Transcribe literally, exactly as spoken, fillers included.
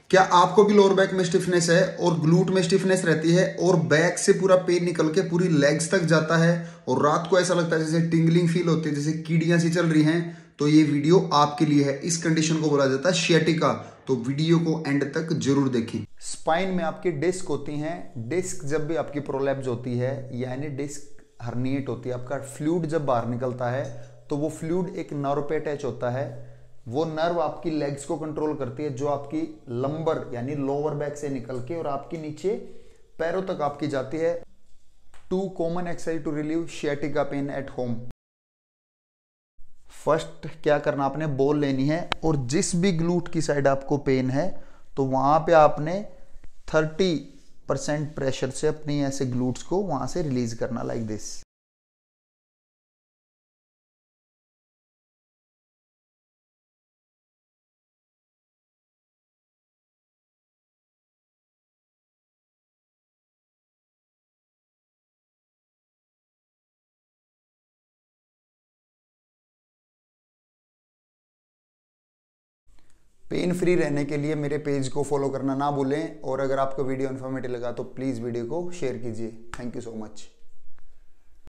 क्या आपको भी लोअर बैक में स्टिफनेस है और ग्लूट में स्टिफनेस रहती है और बैक से पूरा पेन निकल के पूरी लेग्स तक जाता है और रात को ऐसा लगता है जैसे टिंगलिंग फील होती है, जैसे कीड़ियां सी चल रही हैं, तो ये वीडियो आपके लिए है। इस कंडीशन को बोला जाता है शियाटिका। तो वीडियो को एंड तक जरूर देखें। स्पाइन में आपकी डिस्क होती हैं। डिस्क जब भी आपकी प्रोलैप्स होती है यानी डिस्क हर्निएट होती है, आपका फ्लूइड जब बाहर निकलता है तो वो फ्लूइड एक नर्व पे अटैच होता है। वो नर्व आपकी लेग्स को कंट्रोल करती है, जो आपकी लंबर यानी लोअर बैक से निकल के और आपकी नीचे पैरों तक आपकी जाती है। Two common exercise to relieve sciatica pain at home. First क्या करना, आपने बॉल लेनी है और जिस भी ग्लूट की साइड आपको पेन है तो वहां पे आपने तीस परसेंट प्रेशर से अपनी ऐसे ग्लूट्स को वहां से रिलीज करना, लाइक दिस। पेन फ्री रहने के लिए मेरे पेज को फॉलो करना ना भूलें और अगर आपको वीडियो इन्फॉर्मेटिव लगा तो प्लीज़ वीडियो को शेयर कीजिए। Thank you so much.